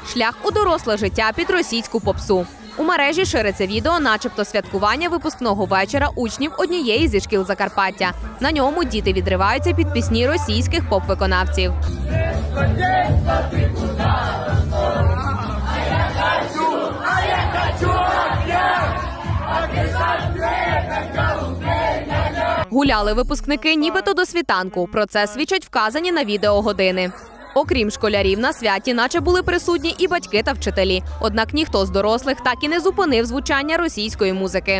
Шлях у доросле життя під російську попсу. У мережі шириться відео, начебто святкування випускного вечора учнів однієї зі шкіл Закарпаття. На ньому діти відриваються під пісні російських поп-виконавців. Гуляли випускники нібито до світанку. Про це свідчать вказані на відео години. Окрім школярів, на святі наче були присутні і батьки та вчителі. Однак ніхто з дорослих так і не зупинив звучання російської музики.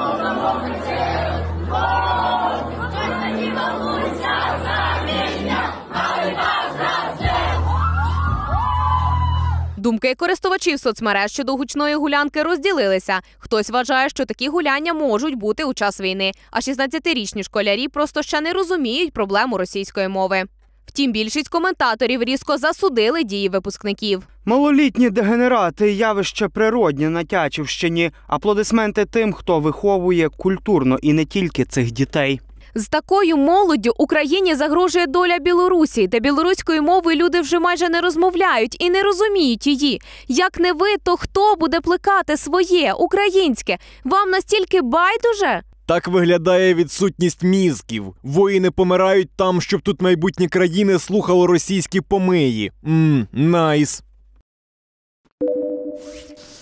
Думки користувачів соцмереж щодо гучної гулянки розділилися. Хтось вважає, що такі гуляння можуть бути у час війни, а 16-річні школярі просто ще не розуміють проблему російської мови. Втім, більшість коментаторів різко засудили дії випускників. Малолітні дегенерати – явище природнє на Тячівщині. Аплодисменти тим, хто виховує культурно і не тільки цих дітей. З такою молоддю Україні загрожує доля Білорусі, де білоруською мовою люди вже майже не розмовляють і не розуміють її. Як не ви, то хто буде плекати своє, українське? Вам настільки байдуже? Так виглядає відсутність мізків. Воїни помирають там, щоб тут майбутні країни слухало російські помиї. Найс.